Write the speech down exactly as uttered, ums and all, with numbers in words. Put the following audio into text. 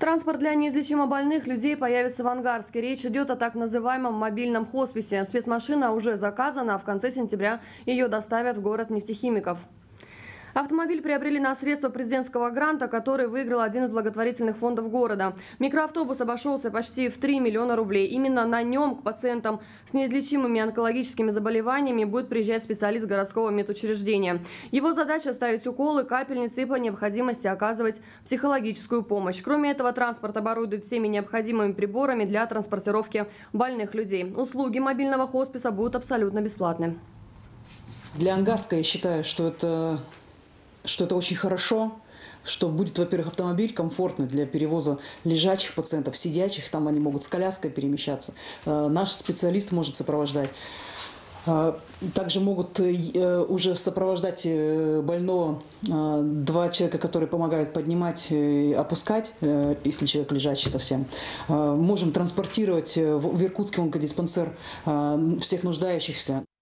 Транспорт для неизлечимо больных людей появится в Ангарске. Речь идет о так называемом мобильном хосписе. Спецмашина уже заказана, а в конце сентября ее доставят в город нефтехимиков. Автомобиль приобрели на средства президентского гранта, который выиграл один из благотворительных фондов города. Микроавтобус обошелся почти в три миллиона рублей. Именно на нем к пациентам с неизлечимыми онкологическими заболеваниями будет приезжать специалист городского медучреждения. Его задача – ставить уколы, капельницы и по необходимости оказывать психологическую помощь. Кроме этого, транспорт оборудует всеми необходимыми приборами для транспортировки больных людей. Услуги мобильного хосписа будут абсолютно бесплатны. Для Ангарска я считаю, что это... что это очень хорошо, что будет, во-первых, автомобиль комфортный для перевоза лежачих пациентов, сидячих, там они могут с коляской перемещаться. Наш специалист может сопровождать. Также могут уже сопровождать больного два человека, которые помогают поднимать и опускать, если человек лежачий совсем. Можем транспортировать в Иркутский онкодиспансер всех нуждающихся.